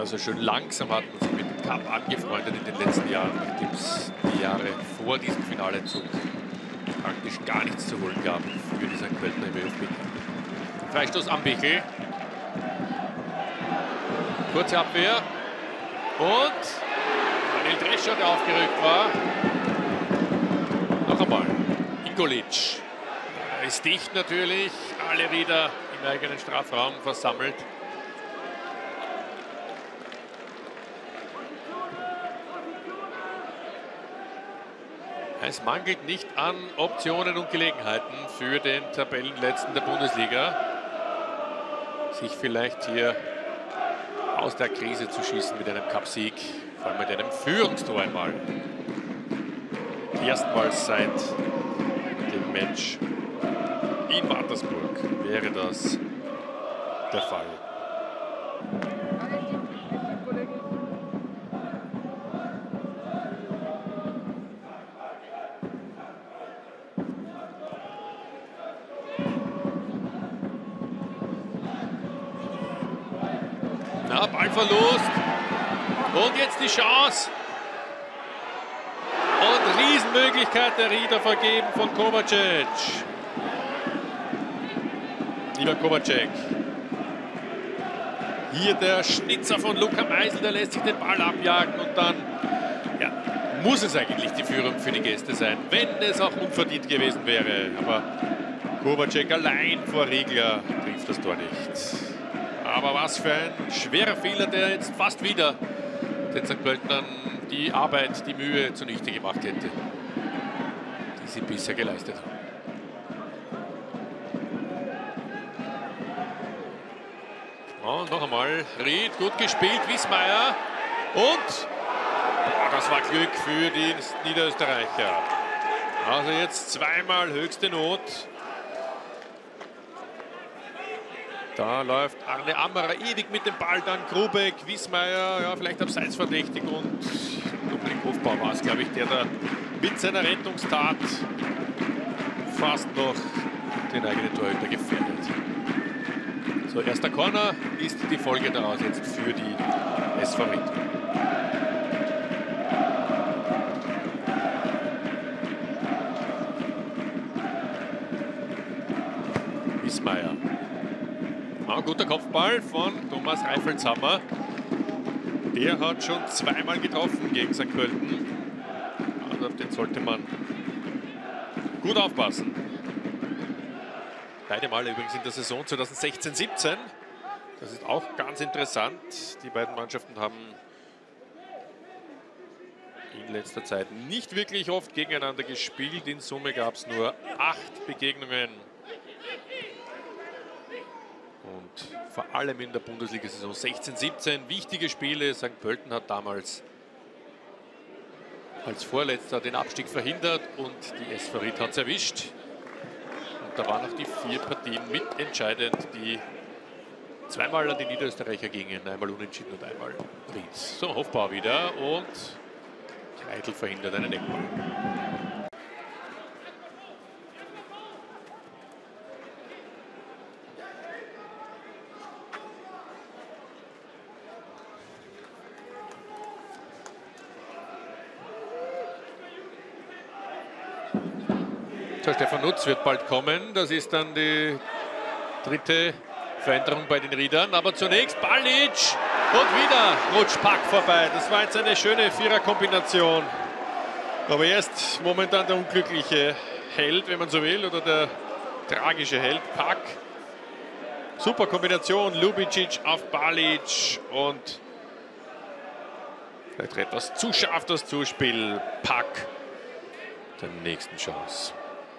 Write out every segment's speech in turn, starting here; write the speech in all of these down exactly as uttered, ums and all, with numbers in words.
Also schön langsam hat man sich mit dem Cup angefreundet in den letzten Jahren, nachdem es die Jahre vor diesem Finalezug praktisch gar nichts zu holen gab für die Sankt Pöltener im ÖFB. Freistoß am Bichel. Kurze Abwehr. Und Daniel Drescher, der aufgerückt war. Noch einmal. Ingolic. Er ist dicht natürlich. Alle wieder im eigenen Strafraum versammelt. Es mangelt nicht an Optionen und Gelegenheiten für den Tabellenletzten der Bundesliga, sich vielleicht hier aus der Krise zu schießen mit einem Cupsieg, vor allem mit einem Führungstor einmal. Erstmals seit dem Match in Mattersburg wäre das der Fall. Na, Ballverlust. Und jetzt die Chance. Und Riesenmöglichkeit der Rieder vergeben von Kovacic. Lieber Kovacic. Hier der Schnitzer von Luca Meisel, der lässt sich den Ball abjagen und dann ja, muss es eigentlich die Führung für die Gäste sein, wenn es auch unverdient gewesen wäre. Aber Kovacic allein vor Riegler trifft das Tor nicht. Aber was für ein schwerer Fehler, der jetzt fast wieder den Sankt Pöltenern die Arbeit, die Mühe zunichte gemacht hätte, die sie bisher geleistet haben. Und noch einmal Ried, gut gespielt, Wiesmeier. Und oh, das war Glück für die Niederösterreicher. Also jetzt zweimal höchste Not. Da läuft Arne Ammerer ewig mit dem Ball, dann Grubeck, Wiesmeier, ja, vielleicht abseits verdächtig und Dominik Hofbauer war es, glaube ich, der da mit seiner Rettungstat fast noch den eigenen Torhüter gefährdet. So, erster Corner ist die Folge daraus jetzt für die S V Ried. Wiesmeier. Ah, guter Kopfball von Thomas Reifelshammer. Der hat schon zweimal getroffen gegen Sankt Pölten. Also auf den sollte man gut aufpassen. Beide Male übrigens in der Saison zweitausendsechzehn siebzehn. Das ist auch ganz interessant. Die beiden Mannschaften haben in letzter Zeit nicht wirklich oft gegeneinander gespielt. In Summe gab es nur acht Begegnungen. Und vor allem in der Bundesliga-Saison sechzehn siebzehn wichtige Spiele. Sankt Pölten hat damals als Vorletzter den Abstieg verhindert und die S V Ried hat es erwischt. Und da waren auch die vier Partien mitentscheidend, die zweimal an die Niederösterreicher gingen. Einmal unentschieden und einmal Ried. So, Hofbauer wieder und Kreidl verhindert einen Eckball. Stefan Nutz wird bald kommen. Das ist dann die dritte Veränderung bei den Riedern. Aber zunächst Balic und wieder rutscht Pack vorbei. Das war jetzt eine schöne Vierer-Kombination. Aber erst momentan der unglückliche Held, wenn man so will, oder der tragische Held, Pack. Super Kombination, Lubicic auf Balic und vielleicht etwas zu scharf das Zuspiel. Pack der nächsten Chance.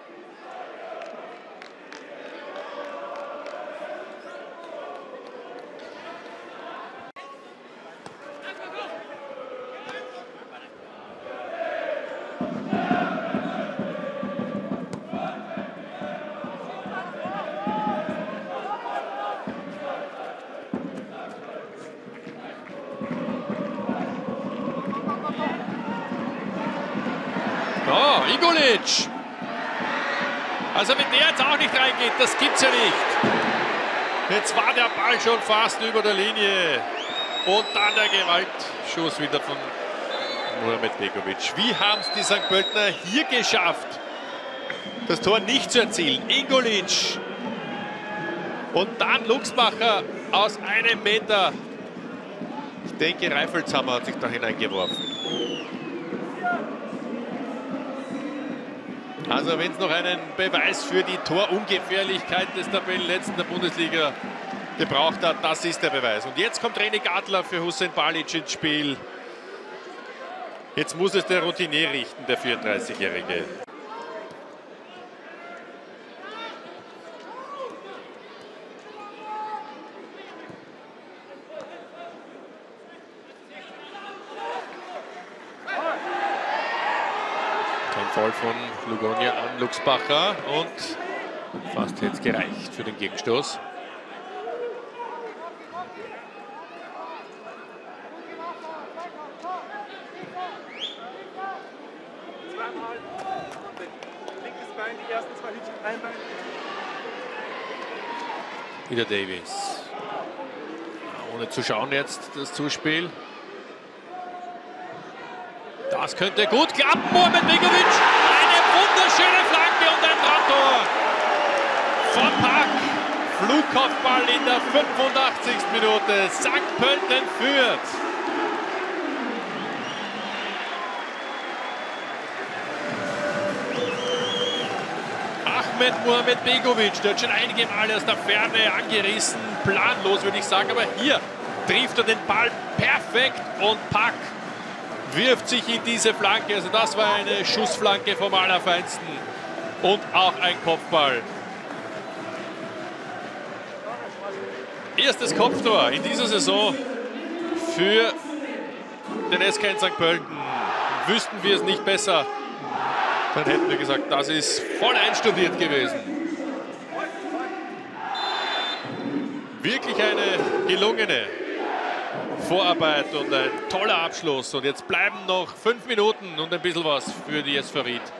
Oh, Ingolic. Also wenn der jetzt auch nicht reingeht, das gibt's ja nicht. Jetzt war der Ball schon fast über der Linie. Und dann der Gewaltschuss wieder von Mohamed Begovic. Wie haben es die Sankt Pöltener hier geschafft, das Tor nicht zu erzielen? Ingolic und dann Luxmacher aus einem Meter. Ich denke, Reifelshammer hat sich da hineingeworfen. Also wenn es noch einen Beweis für die Torungefährlichkeit des Tabellenletzten der Bundesliga gebraucht hat, das ist der Beweis. Und jetzt kommt René Gadler für Hussein Balic ins Spiel. Jetzt muss es der Routinier richten, der vierunddreißigjährige. Ein Foul von Lugonia an Luxbacher und fast jetzt gereicht für den Gegenstoß. Wieder Davies. Ohne zu schauen jetzt das Zuspiel. Das könnte gut klappen. Mohamed Begovic. Eine wunderschöne Flanke und ein Traumtor von Park. Flugkopfball in der fünfundachtzigsten Minute. Sankt Pölten führt. Ahmed Mohamed Begovic, der hat schon einige Male aus der Ferne angerissen. Planlos, würde ich sagen. Aber hier trifft er den Ball perfekt und Park wirft sich in diese Flanke. Also das war eine Schussflanke vom Allerfeinsten und auch ein Kopfball. Erstes Kopftor in dieser Saison für den S K Sankt Pölten. Wüssten wir es nicht besser, dann hätten wir gesagt, das ist voll einstudiert gewesen. Wirklich eine gelungene Vorarbeit und ein toller Abschluss. Und jetzt bleiben noch fünf Minuten und ein bisschen was für die S V Ried.